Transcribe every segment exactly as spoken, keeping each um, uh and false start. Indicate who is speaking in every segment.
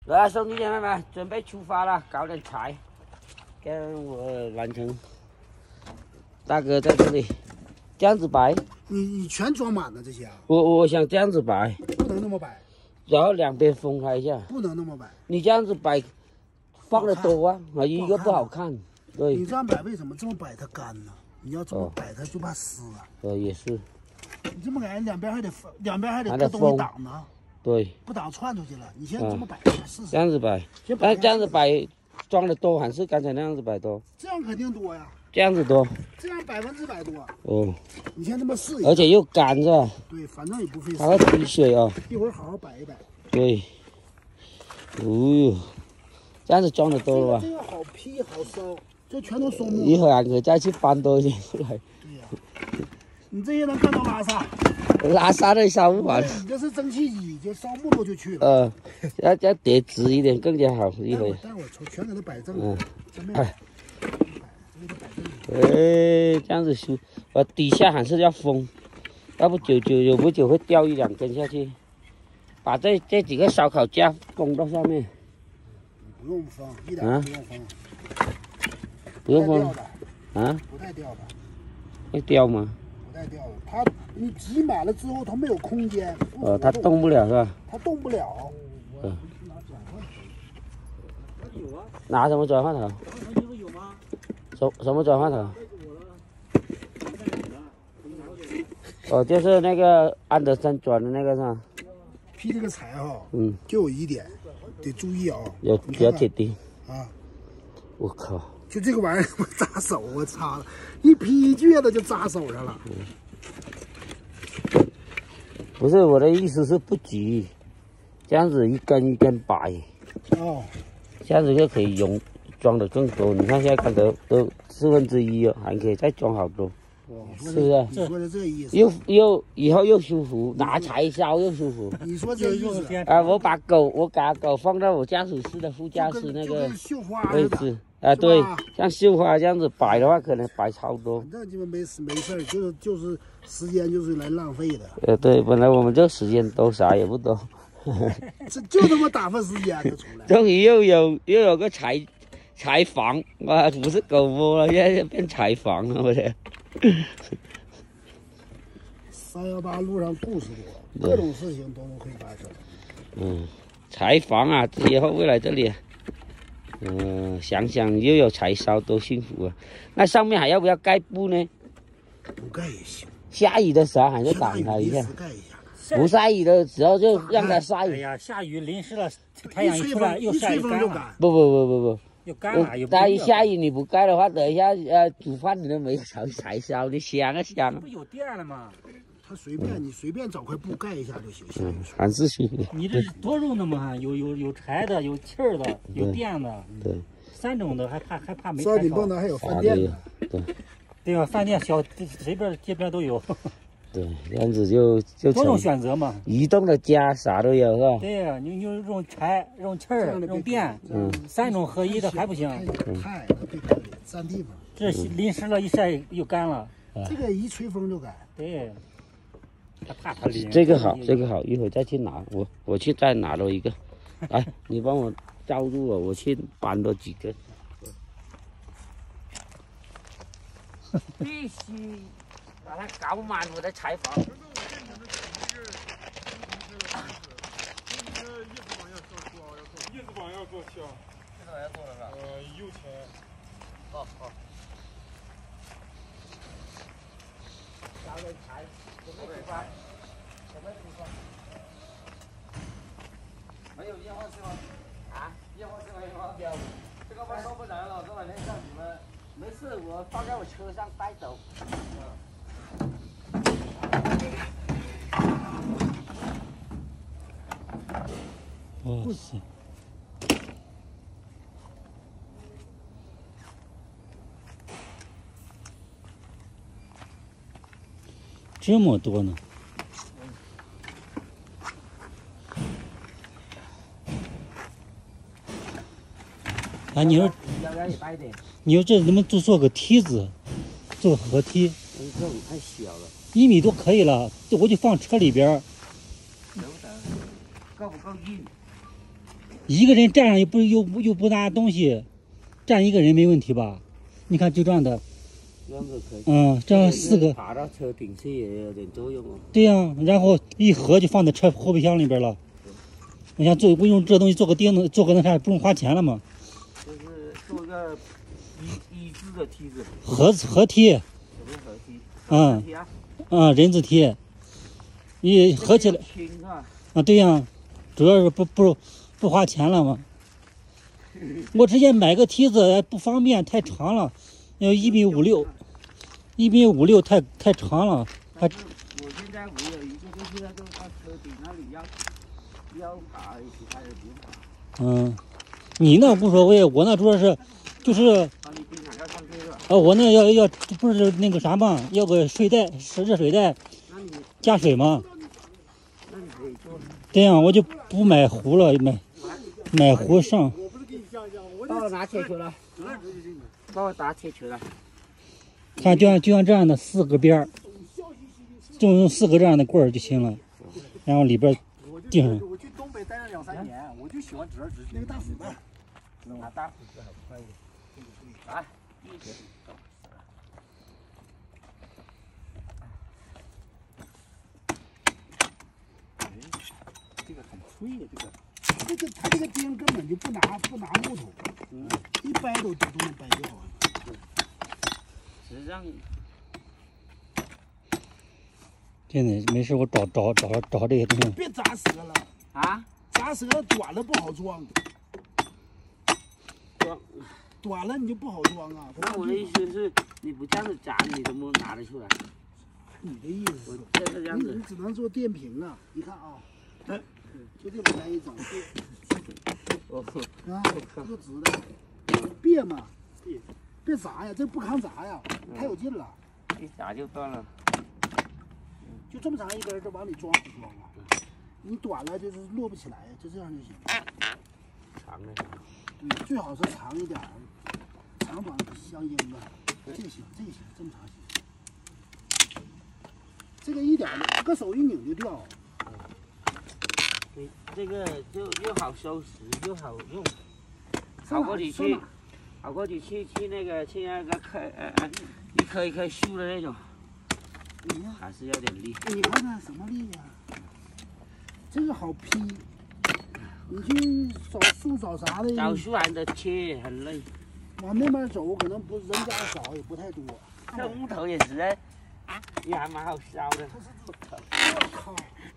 Speaker 1: 来，兄弟姐妹们，准备出发了，搞点柴，跟我完成。大哥在这里，这样子摆。
Speaker 2: 你你全装满了这些啊？
Speaker 1: 我我想这样子摆，
Speaker 2: 不能那么摆，
Speaker 1: 然后两边分开一下。
Speaker 2: 不能那么摆。
Speaker 1: 你这样子摆，放的多啊，啊一个不好看。对。
Speaker 2: 你这样摆为什么这么摆它干呢？你要这么摆它就怕湿啊。
Speaker 1: 呃，也是。
Speaker 2: 你这么摆，两边还得两边还得搁东西挡呢。对。不挡窜出去了。你先这么摆试试。
Speaker 1: 这样子摆，但这样子摆装的多还是刚才那样子摆多？
Speaker 2: 这样肯定多呀。
Speaker 1: 这样子多。
Speaker 2: 这样百分之百多。
Speaker 1: 哦。
Speaker 2: 你先这么试一下。
Speaker 1: 而且又干是吧？
Speaker 2: 对，反正也不费事。
Speaker 1: 还会滴水啊。
Speaker 2: 一会儿好好摆一摆。
Speaker 1: 对。哦呦，这样子装的多了吧？
Speaker 2: 这个好劈好烧，这全都松木。
Speaker 1: 一会儿可以再去搬多一点出来。
Speaker 2: 对呀。你这些能干到拉萨？
Speaker 1: 拉萨的烧不完。
Speaker 2: 你这是蒸汽机，就烧木头就去了。
Speaker 1: 呃，要要叠直一点更加好，一会儿。
Speaker 2: 待会儿全给它摆正。嗯。
Speaker 1: 哎。哎，这样子修，呃，底下还是要封，要不久久有不久会掉一两根下去。把这这几个烧烤架封到上面。
Speaker 2: 不用封，一点都不用封。
Speaker 1: 不用封。啊？
Speaker 2: 不带掉的。
Speaker 1: 会掉吗？
Speaker 2: 不带掉的，它你挤满了之后，它没有空间。
Speaker 1: 呃，它动不了是吧？
Speaker 2: 它动不了。
Speaker 1: 嗯。拿什么转换头？什什么转换头？哦，就是那个安德森转的那个是吧？
Speaker 2: 劈这个柴哈，
Speaker 1: 嗯，
Speaker 2: 就有一点得注意啊，
Speaker 1: 有比较铁钉
Speaker 2: 啊。
Speaker 1: 我靠！
Speaker 2: 就这个玩意儿，我扎手，我擦了，一劈一撅的就扎手上了。
Speaker 1: 嗯、不是我的意思是不挤，这样子一根一根摆。
Speaker 2: 哦。
Speaker 1: 这样子就可以容装的更多。你看现在看都都四分之一哦，还可以再装好多。是不是？
Speaker 2: 你说的这意思，
Speaker 1: 又又以后又舒服，拿柴烧又舒服。
Speaker 2: 你说这意思
Speaker 1: 啊！我把狗，我把狗放到我驾驶室的副驾驶那个位置啊，对，像绣花这样子摆的话，可能摆超多。
Speaker 2: 反正就没事没事，就是就是时间就是来浪费的。
Speaker 1: 呃，对，本来我们这时间都啥也不多，
Speaker 2: 这就他妈打发时间就出来。
Speaker 1: 终于又有又有个柴柴房，哇，不是狗窝了，现在变柴房了，我这。
Speaker 2: 三幺八路上故事多，各种事情都会发生。
Speaker 1: 嗯，柴房啊，以后未来这里，嗯、呃，想想又有柴烧，多幸福啊！那上面还要不要盖布呢？
Speaker 2: 不盖也行。
Speaker 1: 下雨的时候还是挡它一下。
Speaker 2: 盖一下。
Speaker 1: 不晒雨的时候就让它晒。
Speaker 3: 哎呀，下雨淋湿了，太阳一出来又晒干了。
Speaker 1: 不不不不不。
Speaker 3: 又干了，
Speaker 1: 它一下雨你不盖的话，等一下呃煮饭你都没柴柴烧，你香啊香啊！
Speaker 3: 不有电了吗？
Speaker 2: 它随便你随便找块布盖一下就行。
Speaker 1: 嗯，还是舒服。
Speaker 3: 你这是多种的嘛？有有有柴的，有气儿的，有电的。
Speaker 1: 对。
Speaker 3: 三种的还怕还怕没柴烧。
Speaker 2: 烧饼蹦的还有饭店的。
Speaker 1: 对。
Speaker 3: 对啊，饭店小随便街边都有。
Speaker 1: 对，这样子就就
Speaker 3: 多种选择嘛。
Speaker 1: 移动的家啥都有是吧？
Speaker 3: 对呀、啊，你你用柴、用气儿、用电，嗯，三种合一的还不行。
Speaker 2: 太了，别可怜，占地方。
Speaker 3: 这淋湿了，一晒又干了。
Speaker 2: 这个一吹风就干。
Speaker 3: 对。他怕它淋。
Speaker 1: 这个好，这个好，一会儿再去拿，我我去再拿多一个。来，你帮我罩住我，我去搬多几个。必须。把它搞满我的柴房。
Speaker 4: 叶子板要做香，
Speaker 1: 叶子板要做了是吧？
Speaker 4: 呃，右前。
Speaker 1: 好好。搞点柴，准备出发，准备出发。没有烟花是吗？啊？烟花是吗？烟花标。这个班收不了了，这两天让你们。没事，我放在我车上带走。
Speaker 3: 哇塞！这么多呢！啊，你说，你说这能不能做做个梯子，做个合梯？
Speaker 1: 这种太小了，
Speaker 3: 一米多可以了，我就放车里边。
Speaker 1: 够不够硬？
Speaker 3: 一个人站上又不又又不拿东西，站一个人没问题吧？你看就这样的，
Speaker 1: 这样子可以。
Speaker 3: 嗯，这样四个
Speaker 1: 爬到车顶去也有点作用哦。
Speaker 3: 对呀、啊，然后一合就放在车后备箱里边了。我想做，我用这东西做个钉子，做个那啥，不用花钱了吗？
Speaker 1: 就是做个一一字的梯子。
Speaker 3: 合合梯。
Speaker 1: 什么合梯？
Speaker 3: 嗯。
Speaker 1: 啊。
Speaker 3: 嗯，人字梯。你合起来。
Speaker 1: 轻是吧？
Speaker 3: 啊，对呀、啊，主要是不不不花钱了嘛。我直接买个梯子不方便，太长了，要一米五六，一米五六太太长了。还
Speaker 1: 我现在我有一个就是那个到车顶那里要要爬，其他的不用爬。
Speaker 3: 嗯，你那无所谓，我那主要是就是。
Speaker 1: 啊，你经常要上去是吧？
Speaker 3: 啊，我那要要不是那个啥嘛，要个水袋，是热水袋，加水嘛。
Speaker 1: 那你可以做。
Speaker 3: 对呀、啊，我就不买壶了，买买壶上。
Speaker 1: 帮我拿铁球来，帮我打铁球来。
Speaker 3: 看，就像就像这样的四个边儿，就用四个这样的棍儿就行了，然后里边钉上。
Speaker 2: 我去东北待了两三年，我就喜欢直来直去。那个大斧子，
Speaker 1: 拿大斧子好快一点。来，一点。
Speaker 2: 这个很脆的，这个。这个它这个钉根本就不拿不拿木头，嗯，一掰都都能掰掉啊。
Speaker 1: 实际上，
Speaker 3: 现在没事，我找找找找这些东西。
Speaker 2: 别砸折了
Speaker 1: 啊！
Speaker 2: 砸折了短了不好装，
Speaker 1: 装
Speaker 2: 短了你就不好装啊。
Speaker 1: 那我的意思是，你不这样子砸，你怎么拿得出来？
Speaker 2: 你的意思是，
Speaker 1: 这是这样子，
Speaker 2: 你只能做电瓶啊。你看啊，嗯，就这么来一整，
Speaker 1: 哦，
Speaker 2: 啊，这个直的，别嘛，别别砸呀，这不抗砸呀，太有劲了，
Speaker 1: 一砸就断了。
Speaker 2: 就这么长一根，这往里装好装啊。你短了就是摞不起来，就这样就行。
Speaker 1: 长的，
Speaker 2: 对，最好是长一点，长短相应的。这行，这行，这么长行。这个一点搁手一拧就掉。
Speaker 1: 对，这个就又好收拾又好用，好过你去，好过你去去那个去那个颗呃呃一颗一颗绣的那种。
Speaker 2: 你呀，
Speaker 1: 还是要点力。
Speaker 2: 你看看什么力呀、啊？这个好劈，你去找树找啥的，
Speaker 1: 找树还得切，很累。
Speaker 2: 往那边走，可能不人家少，也不太多。
Speaker 1: 这木头也是，啊，也还蛮好烧的。
Speaker 2: 我靠！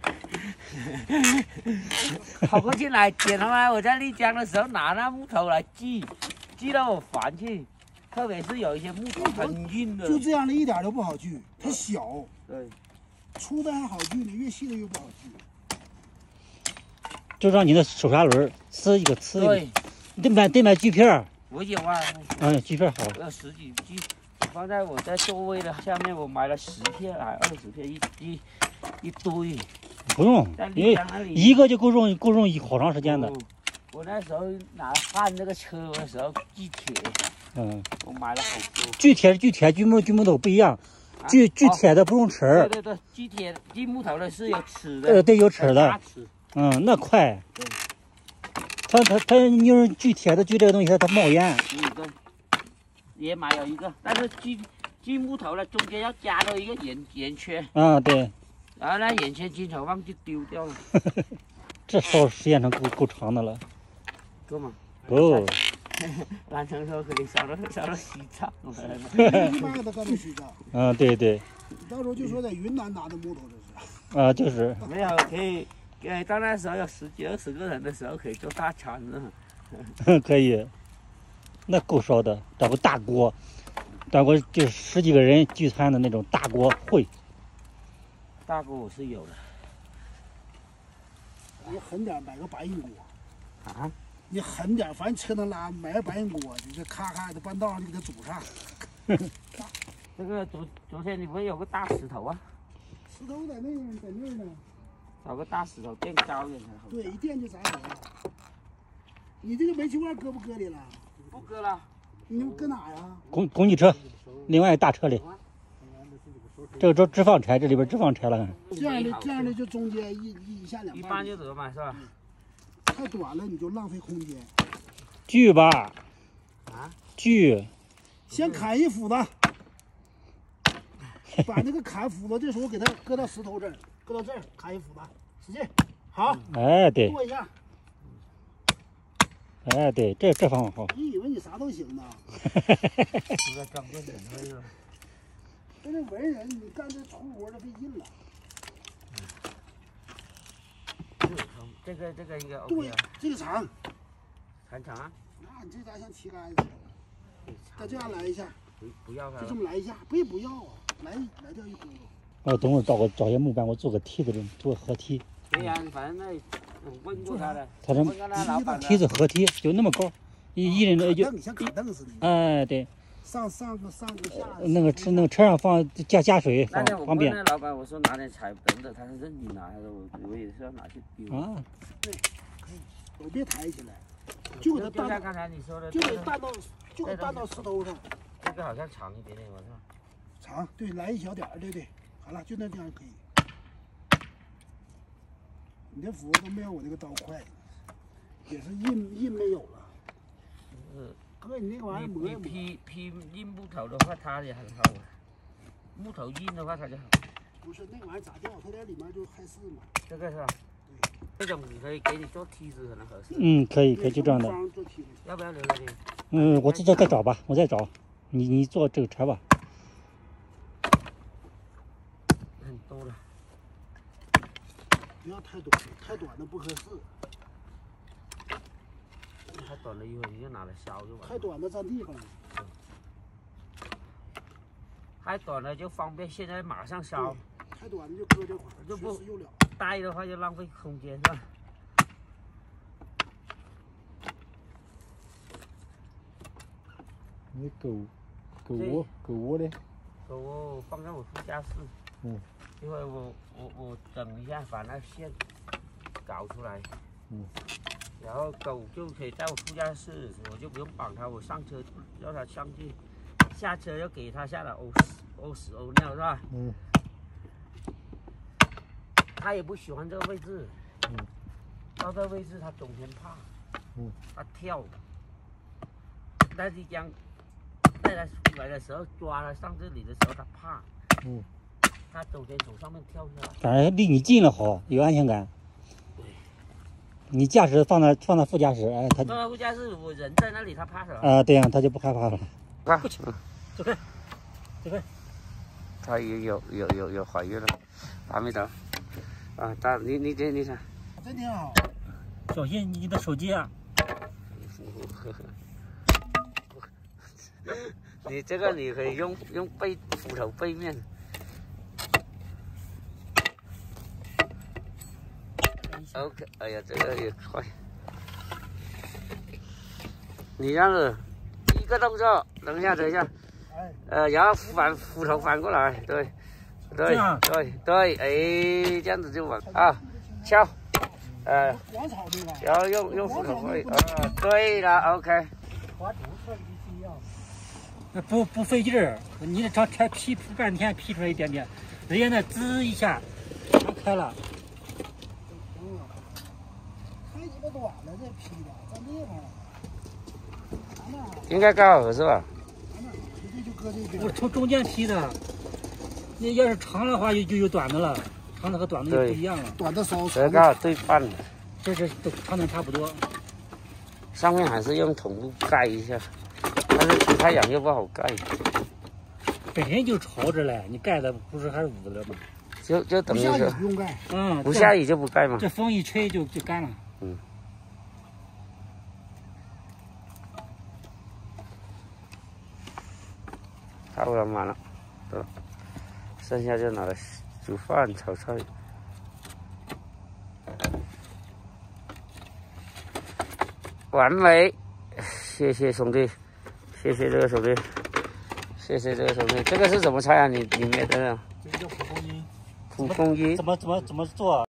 Speaker 1: 跑过去来捡他妈！我在丽江的时候拿那木头来锯，锯到我烦去。特别是有一些木头很硬的，
Speaker 2: 就这样的一点都不好锯，它小。
Speaker 1: 对，
Speaker 2: 粗的还好锯呢，越细的越不好锯。
Speaker 3: 就让你的手刹轮呲一个呲一个。
Speaker 1: 对，
Speaker 3: 你得买得买锯片。
Speaker 1: 我有啊。
Speaker 3: 嗯，锯片好。
Speaker 1: 我有十几锯，放在我在座位的下面，我买了十片还二十片，一一一堆。
Speaker 3: 不用，因为一个就够用，够用好长时间的。
Speaker 1: 哦、我那时候拿焊这个车的时候锯铁。
Speaker 3: 嗯，
Speaker 1: 我买了好多。
Speaker 3: 锯铁、锯铁、锯木、锯木头不一样，锯锯铁的不用齿儿。
Speaker 1: 对对对，锯铁、锯木头的是有齿的。
Speaker 3: 呃，对，有齿的。嗯，那快。
Speaker 1: 对。
Speaker 3: 它它它，你用锯铁的锯这个东西，它它冒烟。
Speaker 1: 嗯，对。也买了一个，但是锯锯木头的中间要加到一个圆圆圈。
Speaker 3: 啊，对。
Speaker 1: 然后那圆圈经常忘记丢掉了。
Speaker 3: 这烧时间长够够长的了。
Speaker 1: 够吗？
Speaker 3: 够。
Speaker 1: 南城说可以烧到烧到西藏，
Speaker 2: 一般的干到西藏。
Speaker 3: 嗯，对对。
Speaker 2: 到时候就说在云南拿的木头这
Speaker 3: 是。啊，就是。
Speaker 1: 没有可以，呃，到那时候有十几二十个人的时候可以做大餐了。
Speaker 3: 可以，那够烧的，找个大锅，找个就十几个人聚餐的那种大锅会。
Speaker 1: 大锅我是有的。
Speaker 2: 你狠点，买个白银锅。
Speaker 1: 啊？
Speaker 2: 你狠点，反正车能拉，买个白银锅，你这咔咔的半道上就给它煮上。
Speaker 1: 这个昨昨天你不是有个大石头啊？
Speaker 2: 石头在那儿，在那儿呢。
Speaker 1: 找个大石头垫高一点才好。
Speaker 2: 对，一垫就砸着了。你这个煤气罐搁不搁里了？
Speaker 1: 不搁了。
Speaker 2: 你搁哪呀？
Speaker 3: 工工具车，另外大车里。这个都置放柴，这里边置放柴了。
Speaker 2: 这样的这样的就中间一一下两半。
Speaker 1: 一半就得嘛，是吧？
Speaker 2: 太短了你就浪费空间。
Speaker 3: 锯吧，
Speaker 1: 啊，
Speaker 3: 锯，
Speaker 2: 先砍一斧子，把那个砍斧子的时候给它搁到石头这儿，搁到这儿砍一斧子，使劲，好，
Speaker 3: 哎对，
Speaker 2: 剁一下。
Speaker 3: 哎对，这这方法好。
Speaker 2: 你以为你啥都行呢？
Speaker 1: 现在刚变点那个。
Speaker 2: 跟这文人，你干这粗活的费劲了。
Speaker 1: 这个这个应该 OK
Speaker 2: 对
Speaker 1: 啊，，
Speaker 2: 这个长，
Speaker 1: 很长啊。
Speaker 2: 那你这咋像旗杆似的？再这样来一下，
Speaker 1: 不不要它
Speaker 2: 就这
Speaker 1: 了。
Speaker 2: 么来一下，不也不要啊，来来掉一轱辘。
Speaker 3: 我等会儿找个找些木板，我做个梯子，做个合梯。
Speaker 1: 对呀，反正那嗯问过他的，
Speaker 3: 他这
Speaker 1: 问过他老板的
Speaker 3: 梯子合梯就那么高，一一人的就
Speaker 2: 凳，像卡凳似的。
Speaker 3: 哎对，
Speaker 2: 上上个上个下。
Speaker 3: 那个车那个车上放加加水方
Speaker 1: 那天我问
Speaker 3: 方便
Speaker 1: 那老板，我说拿点彩灯的，他说任你拿，他说我我也是要拿去丢。
Speaker 3: 啊。
Speaker 2: 都别抬起来，就给它
Speaker 1: 就像
Speaker 2: 担到，
Speaker 1: 刚才你说的，
Speaker 2: 就给担到，就给担到石头上。
Speaker 1: 这个好像长一点点，我说。
Speaker 2: 长，对，来一小点儿，对对，好了，就那这样可以。你的斧子都没有我这个刀快，也是印印没有了。
Speaker 1: 嗯，
Speaker 2: 哥，你那个玩意儿
Speaker 1: 你你
Speaker 2: 磨一磨。
Speaker 1: 劈劈硬木头的话，它也很好啊。木头硬的话，它就好。
Speaker 2: 不是那个玩意儿咋掉？它在里面就害事嘛。
Speaker 1: 这个是吧？
Speaker 2: 对。
Speaker 1: 这种可以给你做梯子，可能合适。
Speaker 3: 嗯，可以可以，就这样的。
Speaker 2: 做梯子。
Speaker 1: 要不要留着你？
Speaker 3: 嗯，我这这再找吧，我再找。你你做这个柴吧。
Speaker 1: 很多了。
Speaker 2: 不要太短，太短的不合适。
Speaker 1: 太短了，一会儿你就拿来烧就完了。
Speaker 2: 太短的占地方了。
Speaker 1: 太短了就方便，现在马上烧。
Speaker 2: 太短的就搁这块儿，
Speaker 1: 就不
Speaker 2: 随时用了。
Speaker 1: 带的话就浪费空间，是吧？
Speaker 3: 你狗狗窝狗窝嘞？
Speaker 1: 狗窝放在我副驾驶。
Speaker 3: 嗯。
Speaker 1: 一会儿我我我整一下，把那线搞出来。
Speaker 3: 嗯。
Speaker 1: 然后狗就可以在我副驾驶，我就不用绑它，我上车让它上去，下车要给它下来呕屎呕屎呕尿，是吧？
Speaker 3: 嗯。
Speaker 1: 它也不喜欢这个位置。
Speaker 3: 嗯。
Speaker 1: 到这个位置它总嫌怕。
Speaker 3: 嗯。
Speaker 1: 它跳。但是将带它出来的时候，抓它上这里的时候，它怕。
Speaker 3: 嗯。
Speaker 1: 它总先从上面跳下来。
Speaker 3: 反正离你近了好，有安全感。你驾驶放在放在副驾驶，哎，他
Speaker 1: 放在副驾驶，我人在那里，他怕什么？
Speaker 3: 啊，对呀、啊，他就不害怕了。
Speaker 1: 啊，
Speaker 3: 走开，走开。
Speaker 1: 他也有有有有怀孕了，还没到。啊，他你你这你看，
Speaker 2: 真挺好。
Speaker 3: 小心你的手机啊！
Speaker 1: 你这个你可以用用背斧头背面。OK， 哎呀，这个也快。你这样子一个动作，等一下，等一下，呃，然后反斧头反过来，对，对，对对，哎，这样子就稳啊，敲，呃，
Speaker 2: 广草对吧？
Speaker 1: 然后用用斧头会，啊，对了 ，OK。
Speaker 2: 划竹特别需要。
Speaker 3: 不不费劲儿，你这长柴劈劈半天劈出来一点点，人家那滋一下全开了。
Speaker 2: 太鸡巴短了，这劈的占地方了。
Speaker 1: 应该刚好是吧？
Speaker 2: 咱们直接就搁这边。
Speaker 3: 我从中间劈的，你要是长的话就就有短的了，长的和短的就不一样了。
Speaker 2: 短的烧，
Speaker 1: 这刚好对半，
Speaker 3: 这是都长短差不多。
Speaker 1: 上面还是用桐布盖一下，但是出太阳又不好盖。
Speaker 3: 本身就朝着嘞，你盖的不是还是捂着吗？
Speaker 1: 就就等于
Speaker 2: 不下雨
Speaker 1: 是
Speaker 2: 不用盖。
Speaker 3: 嗯，
Speaker 1: 不下雨就不盖嘛。
Speaker 3: 这风一吹就就干了。
Speaker 1: 嗯。差不多满了，对，剩下就拿来煮饭、炒菜。完美，谢谢兄弟，谢谢这个兄弟，谢谢这个兄弟。这个是什么菜啊？你里面的？
Speaker 3: 这个叫蒲公英。
Speaker 1: 蒲公英。
Speaker 3: 怎么怎么怎么做？